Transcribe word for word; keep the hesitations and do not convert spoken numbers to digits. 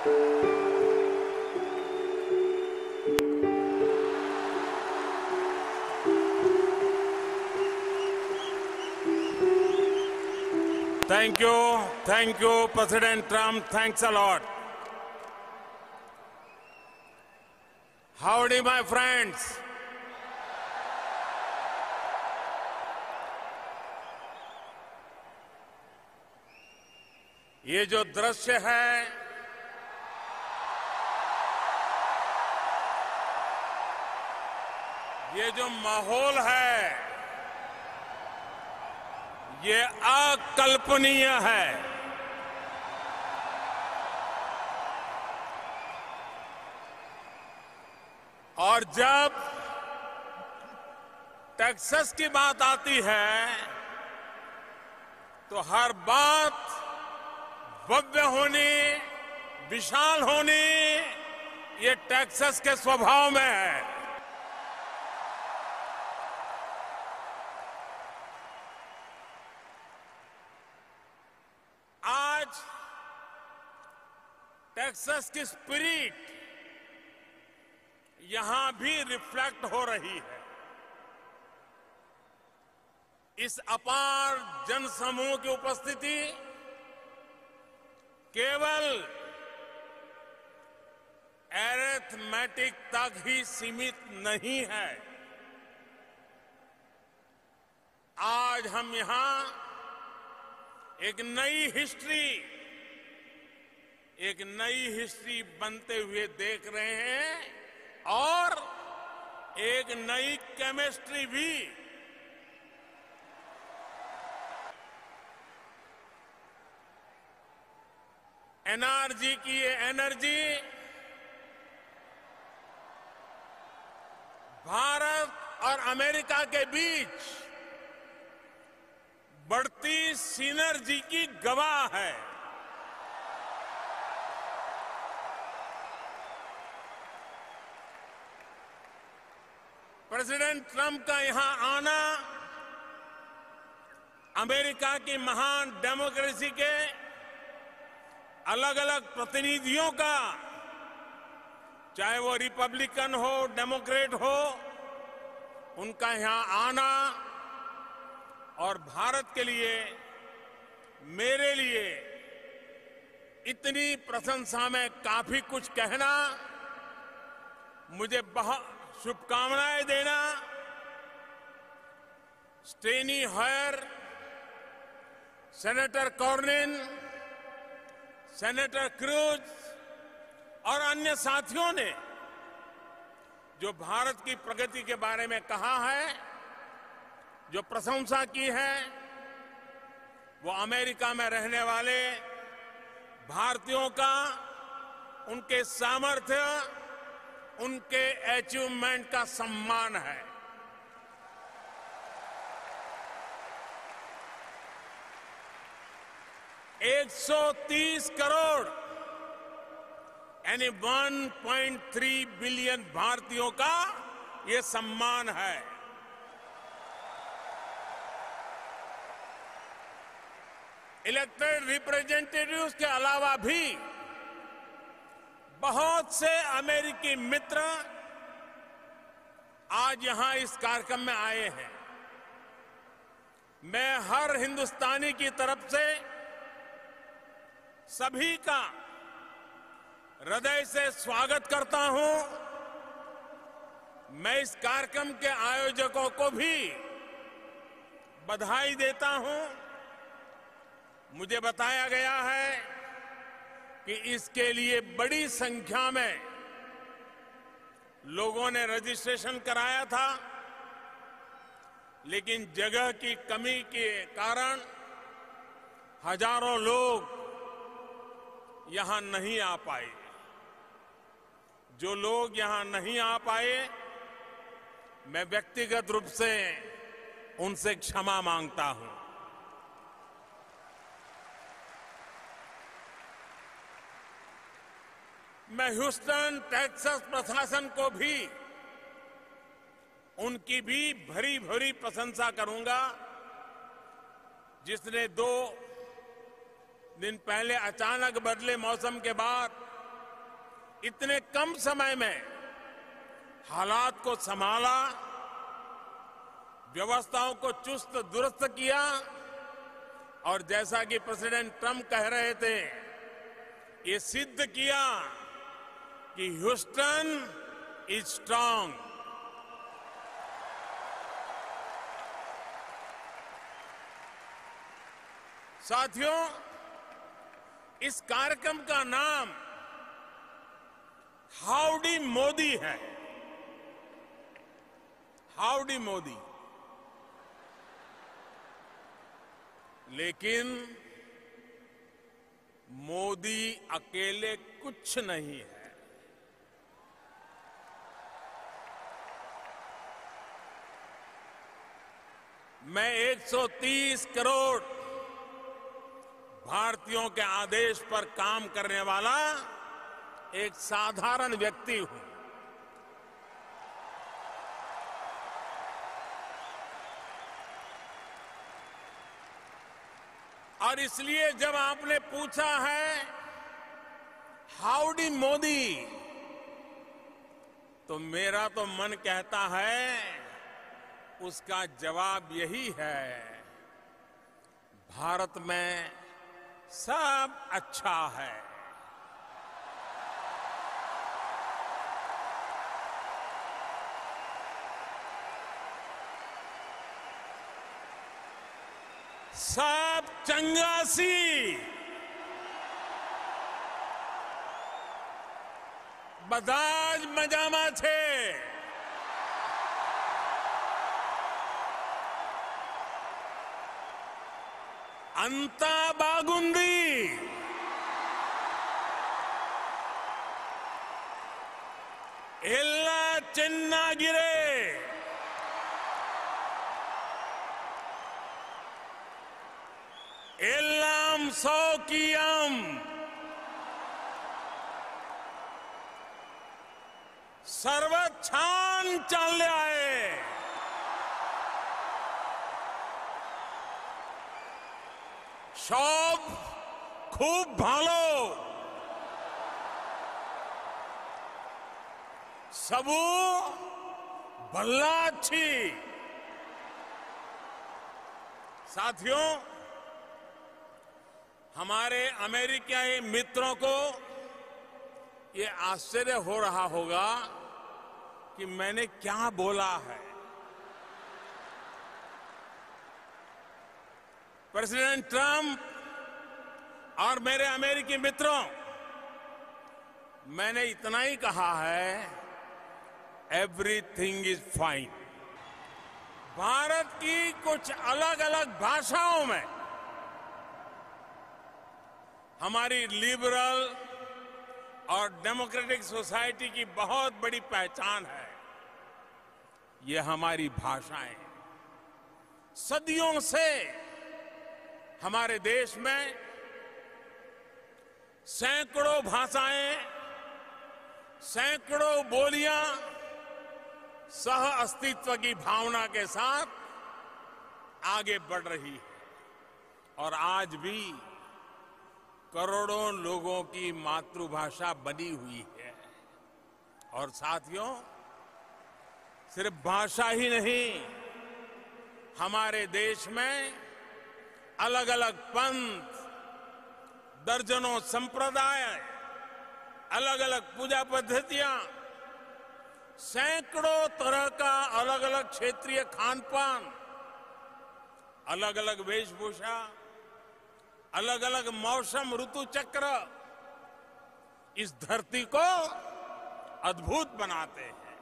Thank you. Thank you, President Trump. Thanks a lot. Howdy, my friends. ये जो दृश्य है, ये जो माहौल है, ये अकल्पनीय है। और जब टेक्सास की बात आती है तो हर बात भव्य होनी, विशाल होनी, ये टेक्सास के स्वभाव में है। आज टेक्सास की स्पिरिट यहां भी रिफ्लेक्ट हो रही है। इस अपार जनसमूह की उपस्थिति केवल एरिथमेटिक तक ही सीमित नहीं है। आज हम यहां एक नई हिस्ट्री, एक नई हिस्ट्री बनते हुए देख रहे हैं और एक नई केमिस्ट्री भी। एनआरजी की ये एनर्जी भारत और अमेरिका के बीच बढ़ती सिनर्जी की गवाह है। प्रेसिडेंट ट्रंप का यहां आना अमेरिका की महान डेमोक्रेसी के अलग अलग प्रतिनिधियों का, चाहे वो रिपब्लिकन हो, डेमोक्रेट हो, उनका यहां आना और भारत के लिए, मेरे लिए इतनी प्रशंसा में काफी कुछ कहना, मुझे बहुत शुभकामनाएं देना। Steny Hoyer, senator Cornyn, senator Cruz और अन्य साथियों ने जो भारत की प्रगति के बारे में कहा है, जो प्रशंसा की है, वो अमेरिका में रहने वाले भारतीयों का, उनके सामर्थ्य, उनके अचीवमेंट का सम्मान है। एक सौ तीस करोड़ यानी एक पॉइंट तीन बिलियन भारतीयों का ये सम्मान है। इलेक्टेड रिप्रेजेंटेटिव्स के अलावा भी बहुत से अमेरिकी मित्र आज यहां इस कार्यक्रम में आए हैं। मैं हर हिंदुस्तानी की तरफ से सभी का हृदय से स्वागत करता हूं। मैं इस कार्यक्रम के आयोजकों को भी बधाई देता हूं। मुझे बताया गया है कि इसके लिए बड़ी संख्या में लोगों ने रजिस्ट्रेशन कराया था, लेकिन जगह की कमी के कारण हजारों लोग यहां नहीं आ पाए। जो लोग यहां नहीं आ पाए, मैं व्यक्तिगत रूप से उनसे क्षमा मांगता हूं। मैं ह्यूस्टन, टेक्सास प्रशासन को भी, उनकी भी भरी भरी प्रशंसा करूंगा, जिसने दो दिन पहले अचानक बदले मौसम के बाद इतने कम समय में हालात को संभाला, व्यवस्थाओं को चुस्त दुरुस्त किया और जैसा कि प्रेसिडेंट ट्रंप कह रहे थे, ये सिद्ध किया कि ह्यूस्टन इज स्ट्रांग। साथियों, इस कार्यक्रम का नाम हाउडी मोदी है। हाउडी मोदी। लेकिन मोदी अकेले कुछ नहीं है। मैं एक सौ तीस करोड़ भारतीयों के आदेश पर काम करने वाला एक साधारण व्यक्ति हूं। और इसलिए जब आपने पूछा है हाउडी मोदी, तो मेरा तो मन कहता है उसका जवाब यही है, भारत में सब अच्छा है। सब चंगासी, बधाज मजामा छे। अंता बागुंदी, एल्ला चेन्नागिरे, एल्लाम सौकियम, सर्वछान चालले आए। सब खूब भालो, सबू भल्ला अच्छी। साथियों, हमारे अमेरिकी मित्रों को ये आश्चर्य हो रहा होगा कि मैंने क्या बोला है। प्रेसिडेंट ट्रंप और मेरे अमेरिकी मित्रों, मैंने इतना ही कहा है, एवरीथिंग इज फाइन। भारत की कुछ अलग अलग भाषाओं में हमारी लिबरल और डेमोक्रेटिक सोसाइटी की बहुत बड़ी पहचान है। ये हमारी भाषाएं सदियों से हमारे देश में सैकड़ों भाषाएं, सैकड़ों बोलियां सह अस्तित्व की भावना के साथ आगे बढ़ रही है और आज भी करोड़ों लोगों की मातृभाषा बनी हुई है। और साथियों, सिर्फ भाषा ही नहीं, हमारे देश में अलग अलग पंथ, दर्जनों संप्रदाय, अलग अलग पूजा पद्धतियां, सैकड़ों तरह का अलग अलग क्षेत्रीय खान पान, अलग अलग वेशभूषा, अलग अलग मौसम ऋतु चक्र इस धरती को अद्भुत बनाते हैं।